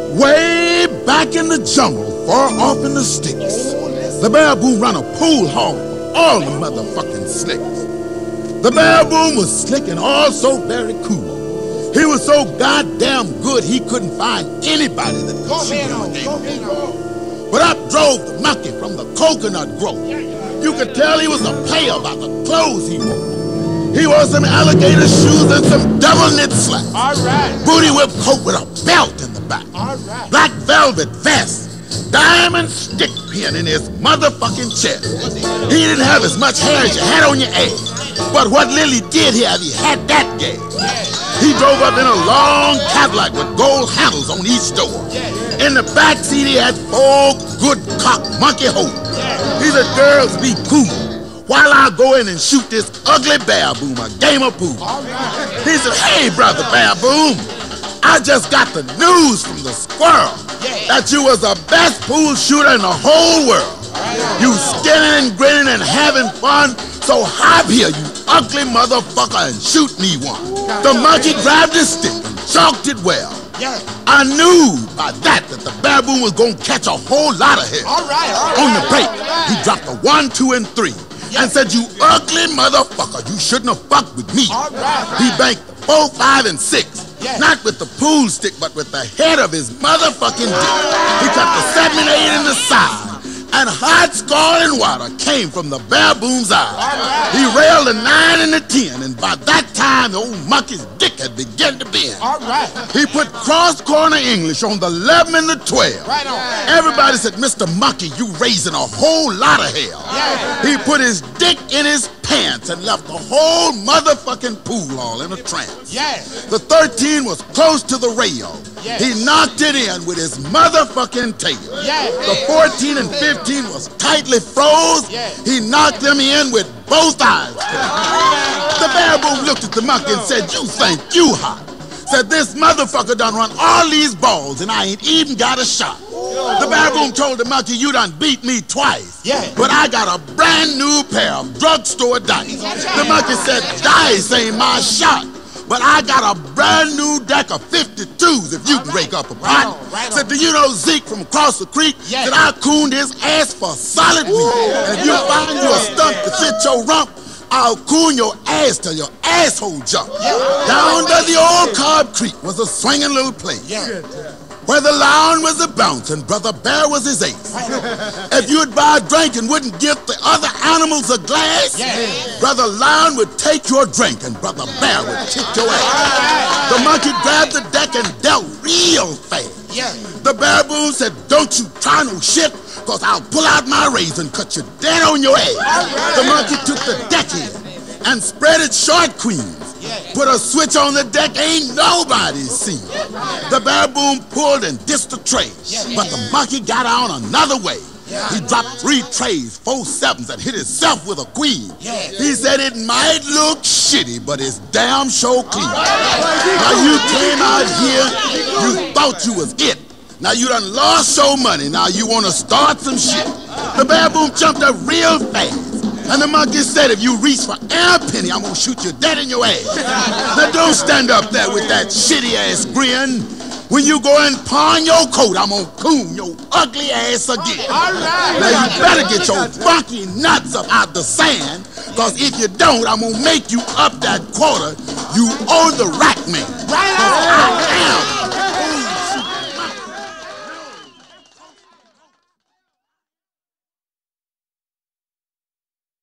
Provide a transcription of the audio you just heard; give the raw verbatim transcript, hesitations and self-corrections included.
Way back in the jungle, far off in the sticks, the baboon run a pool hall for all the motherfucking slicks. The baboon was slick and also very cool. He was so goddamn good he couldn't find anybody that could shoot him a game. But up drove the monkey from the coconut grove. You could tell he was a player by the clothes he wore. He wore some alligator shoes and some double knit slacks. All right. Booty whip coat with a belt in the back. All right. Black velvet vest. Diamond stick pin in his motherfucking chest. He didn't have as much hair as you had on your ass. But what Lily did have, he had that gas. He drove up in a long Cadillac with gold handles on each door. In the back seat, he had four good cock monkey hoes. He said, girls, be cool while I go in and shoot this ugly baboon a game of pool. He said, hey, brother baboon, I just got the news from the squirrel that you was the best pool shooter in the whole world. You skinning and grinning and having fun, so hop here, you ugly motherfucker, and shoot me one. The monkey grabbed his stick and chalked it well. I knew by that that the baboon was gonna catch a whole lot of him. All right, all right. On the break, he dropped a one, two, and three, and said, you ugly motherfucker, you shouldn't have fucked with me. All right, right. He banked the four, five, and six. Yes. Not with the pool stick, but with the head of his motherfucking dick. He cut the seven and eight in the side, and hot scalding water came from the baboon's eye. Right. He railed the nine and the ten, and by that time, the old monkey's dick had begun to bend. All right. He put cross-corner English on the eleven and the twelve. Right on. Everybody said, Mister Monkey, you raising a whole lot of hell. Yeah. He put his dick in his pants and left the whole motherfucking pool hall in a trance. Yes. The thirteen was close to the rail. Yes. He knocked it in with his motherfucking tail. Yes. The fourteen and fifteen was tightly froze. Yes. He knocked them in with both eyes. The baboon looked at the monkey and said, you think you hot. Said, this motherfucker done run all these balls and I ain't even got a shot. The baboon told the monkey, you done beat me twice. Yeah. But I got a brand new pair of drugstore dice. The monkey said, dice ain't my shot. But I got a brand new deck of fifty-twos if you can rake up a pot. Right on, right on. Said, do you know Zeke from across the creek? Yes. Said, I cooned his ass for solid week. And if you find you a stump to fit your rump, I'll coon your ass till your asshole jump. Yeah. Down to the old Cobb Creek was a swinging little place. Yeah. Where the lion was a bounce and Brother Bear was his ace. If you'd buy a drink and wouldn't give the other animals a glass, yeah. Brother Lion would take your drink and Brother Bear would kick your ass. The monkey grabbed the deck and dealt real fast. Yeah. The baboon said, don't you try no shit, cause I'll pull out my razor and cut you dead on your ass. The monkey took the deck in and spread its short queens. Put a switch on the deck ain't nobody seen. The baboon pulled and dissed the tray, but the monkey got on another way. He dropped three trays, four sevens, and hit himself with a queen. He said it might look shitty, but it's damn sure clean. Now you came out here, you thought you was it. Now you done lost your money, now you want to start some shit. The baboon jumped up real fast. And the monkey said, if you reach for a penny, I'm gonna shoot you dead in your ass. Now don't stand up there with that shitty ass grin. When you go and pawn your coat, I'm gonna coon your ugly ass again. All right. Now you better get your funky nuts up out the sand, cause if you don't, I'm gonna make you up that quarter you owe the rack man. Right